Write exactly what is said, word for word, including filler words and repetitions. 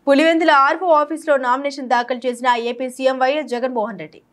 Pulivendula RO ఆఫీసులో nomination దాఖలు చేసిన AP CM YS Jaganmohan Reddy